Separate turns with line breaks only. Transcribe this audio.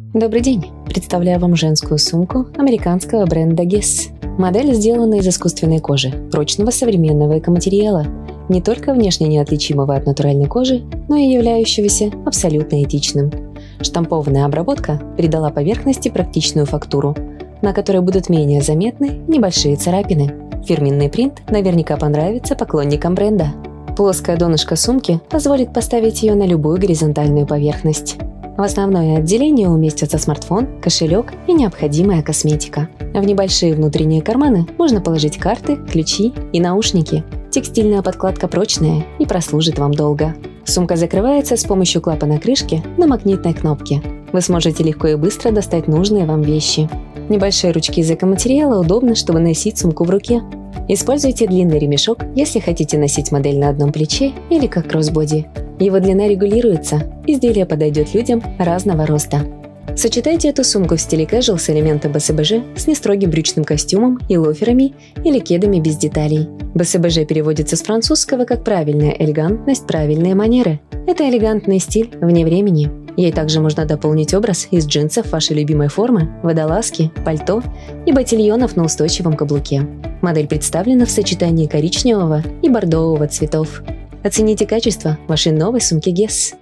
Добрый день! Представляю вам женскую сумку американского бренда Guess. Модель сделана из искусственной кожи, прочного современного экоматериала, не только внешне неотличимого от натуральной кожи, но и являющегося абсолютно этичным. Штампованная обработка придала поверхности практичную фактуру, на которой будут менее заметны небольшие царапины. Фирменный принт наверняка понравится поклонникам бренда. Плоское донышко сумки позволит поставить ее на любую горизонтальную поверхность. В основное отделение уместятся смартфон, кошелек и необходимая косметика. В небольшие внутренние карманы можно положить карты, ключи и наушники. Текстильная подкладка прочная и прослужит вам долго. Сумка закрывается с помощью клапана крышки на магнитной кнопке. Вы сможете легко и быстро достать нужные вам вещи. Небольшие ручки из экоматериала удобны, чтобы носить сумку в руке. Используйте длинный ремешок, если хотите носить модель на одном плече или как кроссбоди. Его длина регулируется, изделие подойдет людям разного роста. Сочетайте эту сумку в стиле casual с элементом БСБЖ с нестрогим брючным костюмом и лоферами или кедами без деталей. БСБЖ переводится с французского как «правильная элегантность, правильные манеры». Это элегантный стиль вне времени. Ей также можно дополнить образ из джинсов вашей любимой формы, водолазки, пальто и ботильонов на устойчивом каблуке. Модель представлена в сочетании коричневого и бордового цветов. Оцените качество вашей новой сумки Guess.